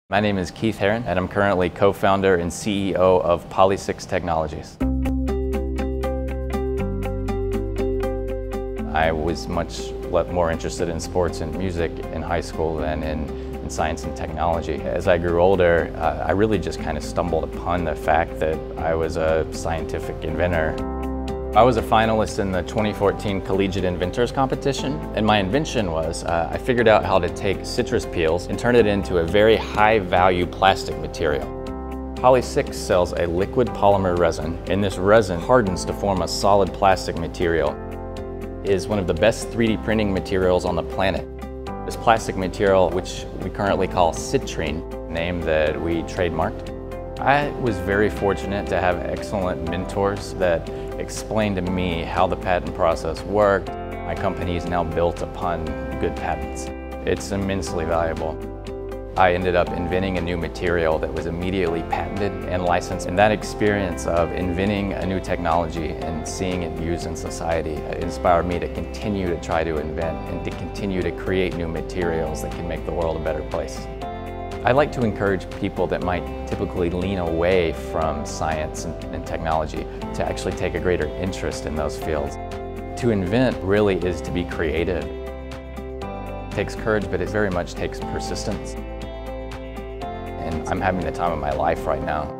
My name is Keith Hearon, and I'm currently co-founder and CEO of Polysix Technologies. I was much more interested in sports and music in high school than in science and technology. As I grew older, I really just kind of stumbled upon the fact that I was a scientific inventor. I was a finalist in the 2014 Collegiate Inventors competition, and my invention was I figured out how to take citrus peels and turn it into a very high-value plastic material. Polysix sells a liquid polymer resin, and this resin hardens to form a solid plastic material. It is one of the best 3D printing materials on the planet. This plastic material, which we currently call citrine, name that we trademarked. I was very fortunate to have excellent mentors that explained to me how the patent process worked. My company is now built upon good patents. It's immensely valuable. I ended up inventing a new material that was immediately patented and licensed, and that experience of inventing a new technology and seeing it used in society inspired me to continue to try to invent and to continue to create new materials that can make the world a better place. I'd like to encourage people that might typically lean away from science and technology to actually take a greater interest in those fields. To invent really is to be creative. It takes courage, but it very much takes persistence. And I'm having the time of my life right now.